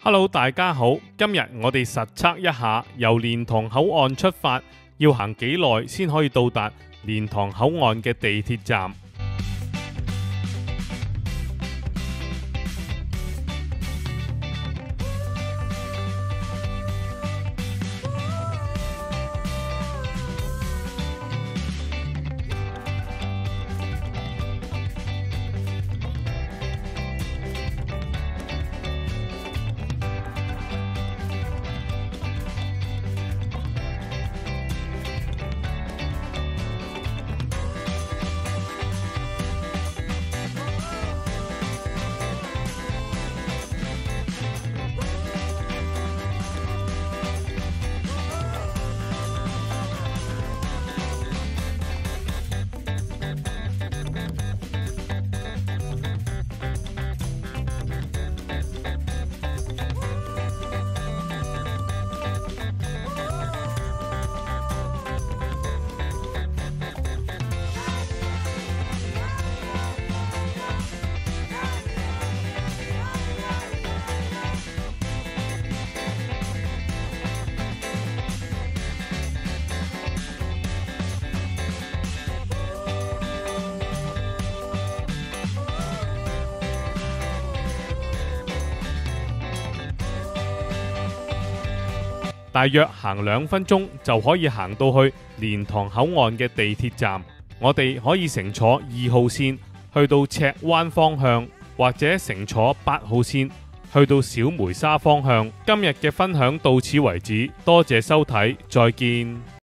Hello， 大家好，今日我哋實測一下由蓮塘口岸出發要行幾耐先可以到達蓮塘口岸嘅地鐵站。大約行2分鐘就可以行到去蓮塘口岸嘅地鐵站，我哋可以乘坐2號線去到赤灣方向，或者乘坐8號線去到小梅沙方向。今日嘅分享到此為止，多謝收睇，再見。